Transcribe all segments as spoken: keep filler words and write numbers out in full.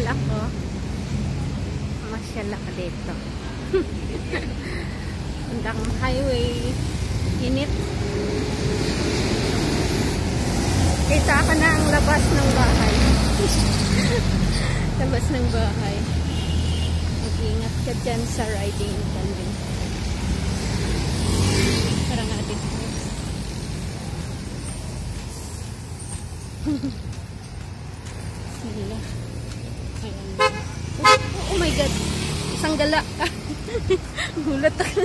ako. Masyal ako dito. Hanggang highway. Init. Kita ka na ang labas ng bahay. Labas ng bahay. Mag-ingat ka dyan sa riding tandem. Parang atin. Bismillah. Ayan. Oh, oh my God. Isang gala. Gulat ako.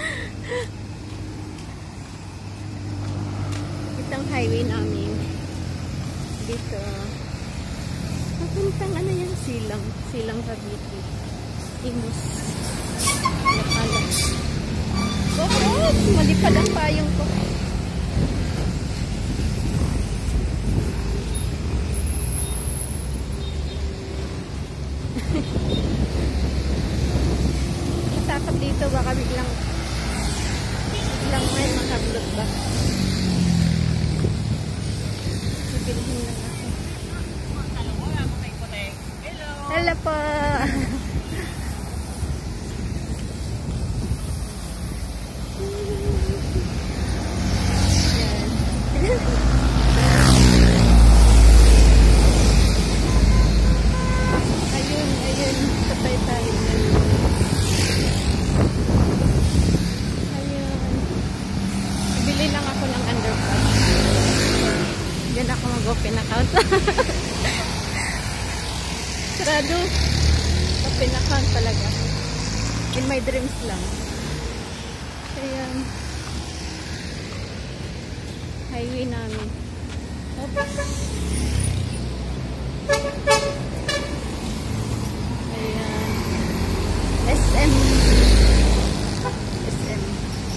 Itong highway namin. Dito. Papuntang ano yan? Silang. Silang Cavite. Imus. Napala. Oh, oh! Malipad ang payong ko. Matakot dito. Baka biglang biglang may makablot ba? Sibilhin lang ako. Hello po! Ayun, ayun. Patay tayo. Ayun. Bili lang ako ng underpass. Diyan ako mag-open account. Sarado. Open account talaga. In my dreams lang. Ayan. Highway namin. Oops. Ayan. S M. S M.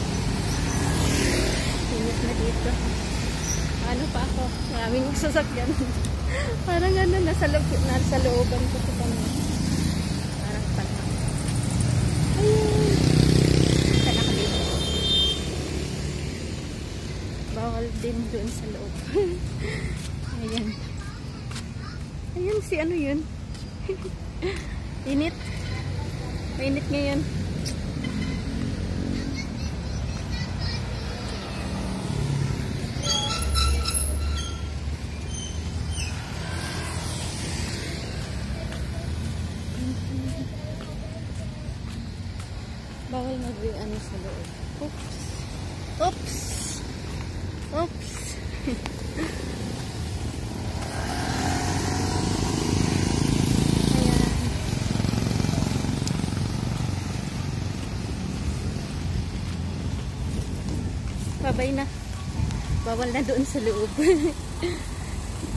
Init na dito. Ano pa ako? Maraming sasakyan. Parang ano, nasa, nasa looban ko sa kanya. Parang pala. Ayun. Saan ako dito? Bawal din doon sa loob. Ayan. Ayan si ano yun. Init. Mainit ngayon. Bawal mag-ano sa loob. Oops. Oops. Oops. Ayan. Babay na. Bawal na doon sa loob.